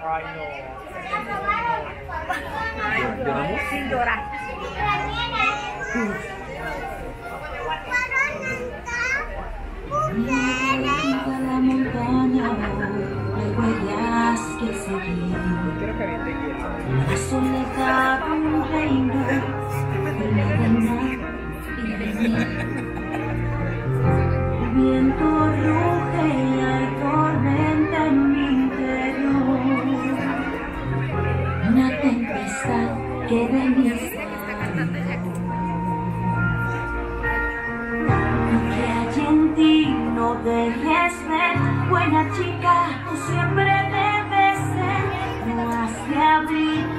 Ay, no. ¿Lloramos? Sin llorar. La montaña, hay huellas que seguir. Quiero que aviente hielo. La soledad, un reino, y la verdad y de mí. El viento ruge y hay tormenta en mi interior. Una tempestad que veniste. No dejes ver, buena chica, tú siempre debes ser. No has de abrir